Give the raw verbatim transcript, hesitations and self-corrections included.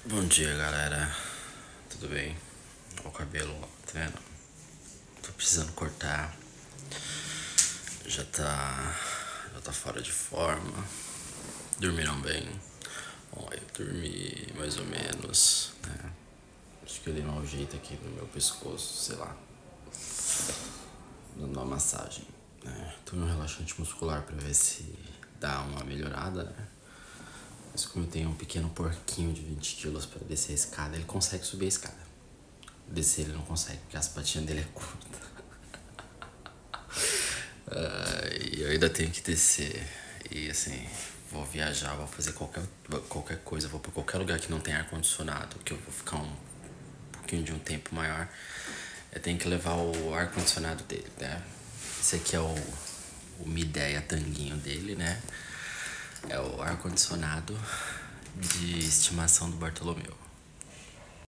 Bom dia, galera. Tudo bem? Olha o cabelo, ó, tá vendo? Tô precisando cortar. Já tá. Já tá fora de forma. Dormiram bem? Bom, eu dormi mais ou menos, né? Acho que eu dei um jeito aqui no meu pescoço, sei lá. Dando uma massagem, né? Tomei um relaxante muscular pra ver se dá uma melhorada, né? Mas como eu tenho um pequeno porquinho de vinte quilos pra descer a escada, ele consegue subir a escada. Descer ele não consegue, porque as patinhas dele é curta. uh, E eu ainda tenho que descer. E assim, vou viajar, vou fazer qualquer, qualquer coisa, vou pra qualquer lugar que não tem ar-condicionado, que eu vou ficar um pouquinho de um tempo maior. Eu tenho que levar o ar-condicionado dele, né? Esse aqui é o, o Midea Tanguinho dele, né? É o ar-condicionado de estimação do Bartolomeu.